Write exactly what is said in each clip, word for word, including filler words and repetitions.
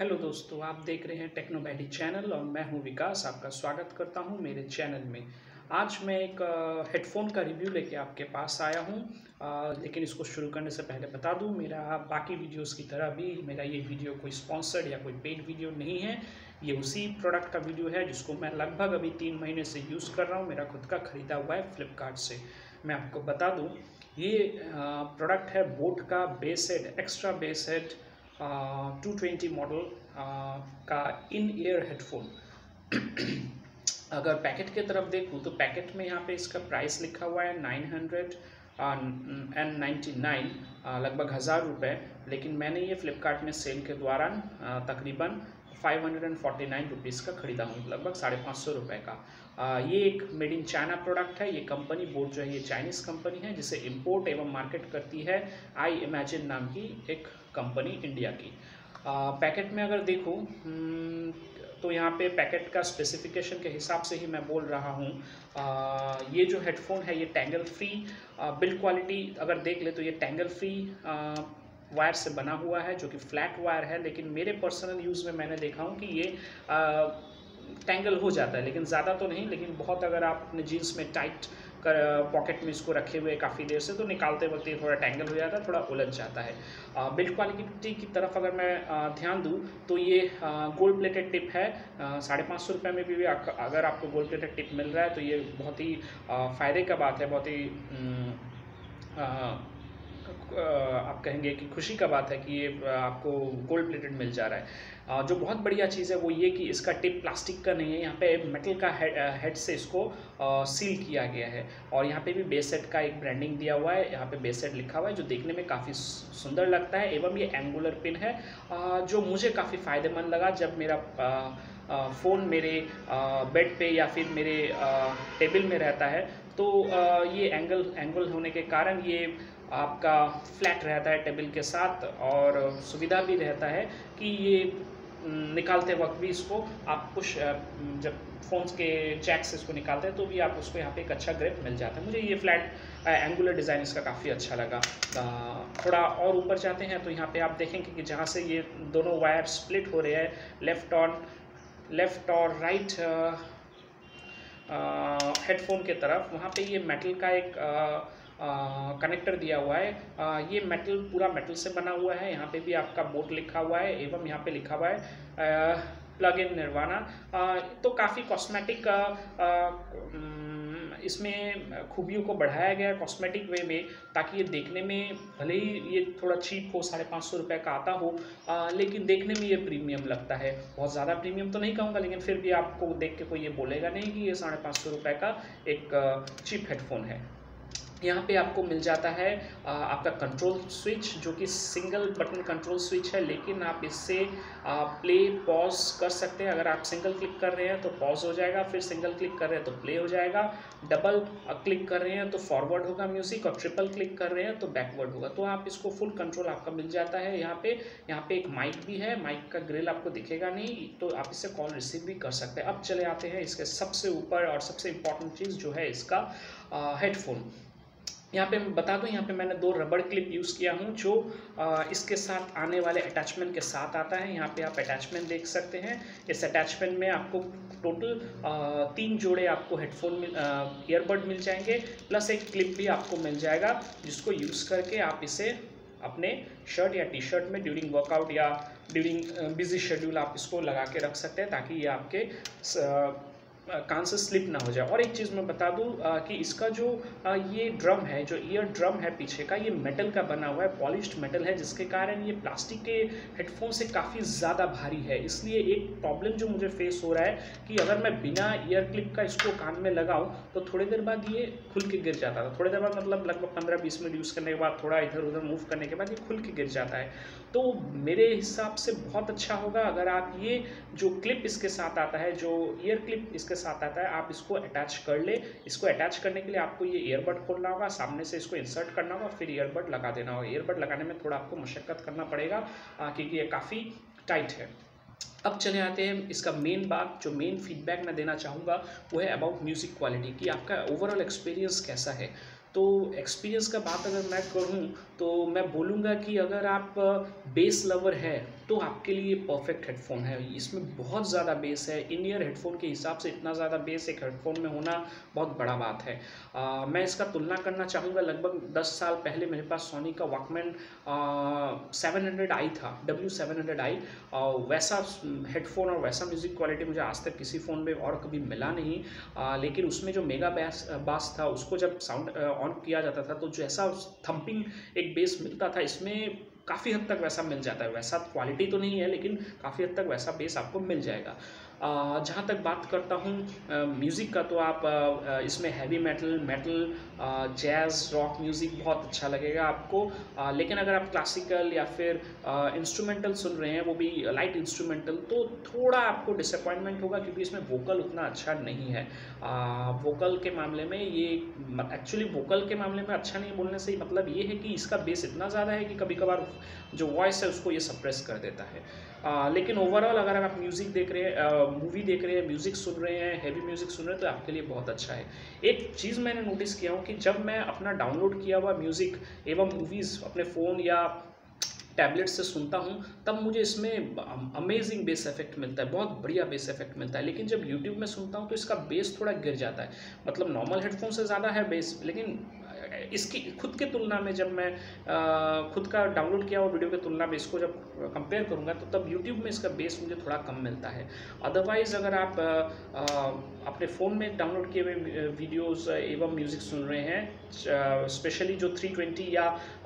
Hello दोस्तों, आप देख रहे हैं टेक्नो-baddy चैनल और मैं हूं विकास। आपका स्वागत करता हूं मेरे चैनल में। आज मैं एक हेडफोन का रिव्यू लेके आपके पास आया हूं, आ, लेकिन इसको शुरू करने से पहले बता दूं, मेरा बाकी वीडियोस की तरह भी मेरा ये वीडियो कोई स्पॉन्सर्ड या कोई पेड वीडियो नहीं है। ये उसी प्रोडक्ट का वीडियो है जिसको मैं लगभग अभी तीन महीने से यूज़ कर रहा हूँ। मेरा खुद का ख़रीदा हुआ है फ्लिपकार्ट से। मैं आपको बता दूँ, ये प्रोडक्ट है बोट का bass head, extra bass head two twenty model का इन ईयर हेडफोन। अगर पैकेट की तरफ देखूँ तो पैकेट में यहाँ पे इसका प्राइस लिखा हुआ है nine hundred and ninety nine, लगभग हज़ार रुपये। लेकिन मैंने ये फ्लिपकार्ट में सेल के दौरान तकरीबन five hundred and forty nine rupees का ख़रीदा हूँ, लगभग साढ़े पाँच सौ रुपये का। आ, ये एक मेड इन चाइना प्रोडक्ट है। ये कंपनी बोट जो है ये चाइनीज़ कंपनी है जिसे इंपोर्ट एवं मार्केट करती है आई इमेजिन नाम की एक कंपनी इंडिया की। आ, पैकेट में अगर देखूँ तो यहाँ पे पैकेट का स्पेसिफिकेशन के हिसाब से ही मैं बोल रहा हूँ। ये जो हेडफोन है ये टैंगल फ्री, बिल्ड क्वालिटी अगर देख ले तो ये टैंगल फ्री वायर से बना हुआ है जो कि फ्लैट वायर है। लेकिन मेरे पर्सनल यूज़ में मैंने देखा हूँ कि ये आ, टैंगल हो जाता है, लेकिन ज़्यादा तो नहीं। लेकिन बहुत अगर आप अपने जीन्स में टाइट कर पॉकेट में इसको रखे हुए काफ़ी देर से तो निकालते वक्त ये थोड़ा टैंगल हो जाता है, थोड़ा उलझ जाता है। बिल्ड क्वालिटी की तरफ अगर मैं आ, ध्यान दूँ तो ये गोल्ड प्लेटेड टिप है। साढ़े पाँच सौ रुपये में भी, भी आ, अगर आपको गोल्ड प्लेटेड टिप मिल रहा है तो ये बहुत ही फ़ायदे का बात है, बहुत ही आ, आप कहेंगे कि खुशी का बात है कि ये आपको गोल्ड प्लेटेड मिल जा रहा है। जो बहुत बढ़िया चीज़ है वो ये कि इसका टिप प्लास्टिक का नहीं है, यहाँ पे मेटल का हेड, हेड से इसको सील किया गया है। और यहाँ पे भी बेस सेट का एक ब्रांडिंग दिया हुआ है, यहाँ पे बेस सेट लिखा हुआ है जो देखने में काफ़ी सुंदर लगता है। एवं ये एंगुलर पिन है जो मुझे काफ़ी फ़ायदेमंद लगा जब मेरा फ़ोन मेरे बेड पे या फिर मेरे टेबल में रहता है तो ये एंगल एंगल होने के कारण ये आपका फ्लैट रहता है टेबल के साथ, और सुविधा भी रहता है कि ये निकालते वक्त भी इसको आप कुछ जब फ़ोन के जैक से इसको निकालते हैं तो भी आप उसको यहाँ पे एक अच्छा ग्रिप मिल जाता है। मुझे ये फ्लैट एंगुलर डिज़ाइन इसका काफ़ी अच्छा लगा। थोड़ा और ऊपर जाते हैं तो यहाँ पे आप देखेंगे कि जहाँ से ये दोनों वायर स्प्लिट हो रहे हैं, लेफ़्ट और लेफ़्ट और राइट हेडफोन के तरफ, वहाँ पे ये मेटल का एक कनेक्टर दिया हुआ है। आ, ये मेटल पूरा मेटल से बना हुआ है। यहाँ पे भी आपका बोट लिखा हुआ है एवं यहाँ पे लिखा हुआ है प्लग इन निर्वाणा। तो काफ़ी कॉस्मेटिक इसमें खूबियों को बढ़ाया गया कॉस्मेटिक वे में, ताकि ये देखने में भले ही ये थोड़ा चीप हो, साढ़े पाँच सौ रुपये का आता हो, आ, लेकिन देखने में ये प्रीमियम लगता है। बहुत ज़्यादा प्रीमियम तो नहीं कहूँगा, लेकिन फिर भी आपको देख के कोई ये बोलेगा नहीं कि ये साढ़े पाँच सौ रुपये का एक चीप हेडफोन है। यहाँ पे आपको मिल जाता है आ, आपका कंट्रोल स्विच जो कि सिंगल बटन कंट्रोल स्विच है, लेकिन आप इससे प्ले पॉज कर सकते हैं। अगर आप सिंगल क्लिक कर रहे हैं तो पॉज हो जाएगा, फिर सिंगल क्लिक कर रहे हैं तो प्ले हो जाएगा, डबल क्लिक कर रहे हैं तो फॉरवर्ड होगा म्यूज़िक, और ट्रिपल क्लिक कर रहे हैं तो बैकवर्ड होगा। तो आप इसको फुल कंट्रोल आपका मिल जाता है। यहाँ पे यहाँ पे एक माइक भी है, माइक का ग्रिल आपको दिखेगा नहीं, तो आप इससे कॉल रिसीव भी कर सकते हैं। अब चले आते हैं इसके सबसे ऊपर और सबसे इम्पॉर्टेंट चीज़ जो है इसका हेडफोन। यहाँ पे मैं बता दूँ, यहाँ पे मैंने दो रबड़ क्लिप यूज़ किया हूँ जो आ, इसके साथ आने वाले अटैचमेंट के साथ आता है। यहाँ पे आप अटैचमेंट देख सकते हैं। इस अटैचमेंट में आपको टोटल आ, तीन जोड़े आपको हेडफोन मिल ईयरबड मिल जाएंगे, प्लस एक क्लिप भी आपको मिल जाएगा जिसको यूज़ करके आप इसे अपने शर्ट या टी शर्ट में ड्यूरिंग वर्कआउट या ड्यूरिंग बिजी शेड्यूल आप इसको लगा के रख सकते हैं, ताकि ये आपके कान से स्लिप ना हो जाए। और एक चीज़ मैं बता दूं कि इसका जो आ, ये ड्रम है, जो ईयर ड्रम है पीछे का, ये मेटल का बना हुआ है, पॉलिश्ड मेटल है, जिसके कारण ये प्लास्टिक के हेडफोन से काफ़ी ज़्यादा भारी है। इसलिए एक प्रॉब्लम जो मुझे फेस हो रहा है कि अगर मैं बिना ईयर क्लिप का इसको कान में लगाऊं तो थोड़ी देर बाद ये खुल के गिर जाता था। थोड़ी देर बाद मतलब लगभग पंद्रह बीस मिनट यूज़ करने के बाद, थोड़ा इधर उधर मूव करने के बाद ये खुल के गिर जाता है। तो मेरे हिसाब से बहुत अच्छा होगा अगर आप ये जो क्लिप इसके साथ आता है, जो ईयर क्लिप इसके साथ आता है, आप इसको अटैच कर ले। इसको अटैच करने के लिए आपको ये ईयरबड खोलना होगा, सामने से इसको इंसर्ट करना होगा, फिर ईयरबड लगा देना होगा। ईयरबड लगाने में थोड़ा आपको मशक्कत करना पड़ेगा क्योंकि ये काफ़ी टाइट है। अब चले आते हैं इसका मेन बात, जो मेन फीडबैक मैं देना चाहूँगा वो है अबाउट म्यूज़िक क्वालिटी, कि आपका ओवरऑल एक्सपीरियंस कैसा है। तो एक्सपीरियंस का बात अगर मैं करूँ तो मैं बोलूँगा कि अगर आप बेस लवर है तो आपके लिए परफेक्ट हेडफोन है। इसमें बहुत ज़्यादा बेस है, इन ईयर हेडफोन के हिसाब से इतना ज़्यादा बेस एक हेडफोन में होना बहुत बड़ा बात है। आ, मैं इसका तुलना करना चाहूँगा, लगभग दस साल पहले मेरे पास सोनी का वॉकमैन सेवन हंड्रेड आई था, डब्ल्यू सेवन हंड्रेड आई। वैसा हेडफोन और वैसा म्यूज़िक क्वालिटी मुझे आज तक किसी फ़ोन में और कभी मिला नहीं। आ, लेकिन उसमें जो मेगा बैस बास था, उसको जब साउंड ऑन किया जाता था तो जैसा थंपिंग एक बेस मिलता था, इसमें काफ़ी हद तक वैसा मिल जाता है। वैसा क्वालिटी तो नहीं है, लेकिन काफ़ी हद तक वैसा बेस आपको मिल जाएगा। जहाँ तक बात करता हूँ म्यूज़िक का, तो आप आ, इसमें heavy metal metal jazz rock music बहुत अच्छा लगेगा आपको। आ, लेकिन अगर आप क्लासिकल या फिर इंस्ट्रूमेंटल सुन रहे हैं, वो भी लाइट इंस्ट्रूमेंटल, तो थोड़ा आपको डिसअपॉइंटमेंट होगा, क्योंकि इसमें वोकल उतना अच्छा नहीं है। वोकल के मामले में ये एक्चुअली वोकल के मामले में अच्छा नहीं बोलने से मतलब ये है कि इसका बेस इतना ज़्यादा है कि कभी कभार जो वॉइस है उसको ये सप्रेस कर देता है। आ, लेकिन ओवरऑल अगर आप म्यूज़िक देख रहे हैं, मूवी देख रहे हैं, म्यूज़िक सुन रहे हैं, हैवी म्यूज़िक सुन रहे हैं, तो आपके लिए बहुत अच्छा है। एक चीज़ मैंने नोटिस किया हूँ कि जब मैं अपना डाउनलोड किया हुआ म्यूज़िक एवं मूवीज़ अपने फ़ोन या टैबलेट से सुनता हूँ, तब मुझे इसमें अमेजिंग बेस इफेक्ट मिलता है, बहुत बढ़िया बेस इफेक्ट मिलता है। लेकिन जब यूट्यूब में सुनता हूँ तो इसका बेस थोड़ा गिर जाता है, मतलब नॉर्मल हेडफोन से ज़्यादा है बेस, लेकिन इसकी खुद के तुलना में जब मैं आ, खुद का डाउनलोड किया हुआ वीडियो की तुलना में इसको जब कंपेयर करूँगा, तो तब यूट्यूब में इसका बेस मुझे थोड़ा कम मिलता है। अदरवाइज़ अगर आप आ, अपने फ़ोन में डाउनलोड किए हुए वीडियोस एवं म्यूज़िक सुन रहे हैं, स्पेशली जो थ्री ट्वेंटी या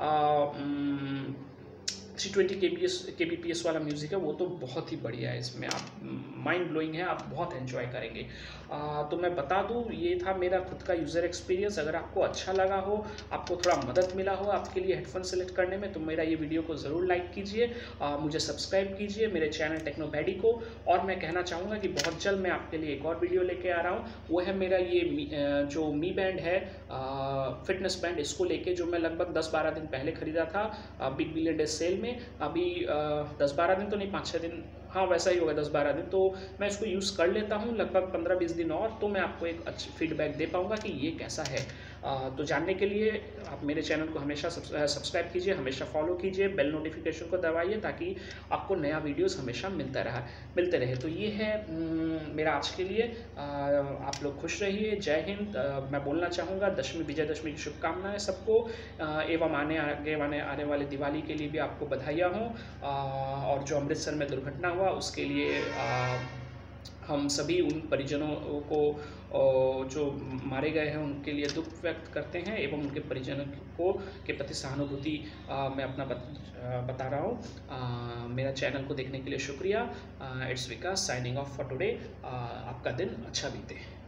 three twenty K B S K B P S वाला म्यूज़िक है, वो तो बहुत ही बढ़िया है। इसमें आप माइंड ब्लोइंग है, आप बहुत एंजॉय करेंगे। आ, तो मैं बता दूँ, ये था मेरा खुद का यूज़र एक्सपीरियंस। अगर आपको अच्छा लगा हो, आपको थोड़ा मदद मिला हो आपके लिए हेडफोन सेलेक्ट करने में, तो मेरा ये वीडियो को ज़रूर लाइक कीजिए, मुझे सब्सक्राइब कीजिए मेरे चैनल टेक्नो-baddy को। और मैं कहना चाहूँगा कि बहुत जल्द मैं आपके लिए एक और वीडियो लेके आ रहा हूँ। वो है मेरा ये मी, जो मी बैंड है, फिटनेस बैंड, इसको लेके जो मैं लगभग दस बारह दिन पहले ख़रीदा था बिग बिलियन डे सेल में। अभी दस बारह दिन तो नहीं, पाँच छः दिन, हाँ वैसा ही होगा, दस बारह दिन। तो मैं इसको यूज़ कर लेता हूँ लगभग पंद्रह बीस दिन और, तो मैं आपको एक अच्छी फीडबैक दे पाऊँगा कि ये कैसा है। आ, तो जानने के लिए आप मेरे चैनल को हमेशा सब्सक्राइब कीजिए, हमेशा फॉलो कीजिए, बेल नोटिफिकेशन को दबाइए, ताकि आपको नया वीडियोस हमेशा मिलता रहा मिलते रहे। तो ये है मेरा आज के लिए। आ, आप लोग खुश रहिए, जय हिंद। आ, मैं बोलना चाहूँगा दशमी विजयदशमी की शुभकामनाएं सबको, एवं आने आगे आने आने वाले दिवाली के लिए भी आपको बधाइयाँ हों। और जो अमृतसर में दुर्घटना हुआ उसके लिए आ, हम सभी उन परिजनों को जो मारे गए हैं उनके लिए दुख व्यक्त करते हैं, एवं उनके परिजनों को के प्रति सहानुभूति मैं अपना बत, बता रहा हूँ। मेरा चैनल को देखने के लिए शुक्रिया। It's Vikas signing off for today. आपका दिन अच्छा बीते।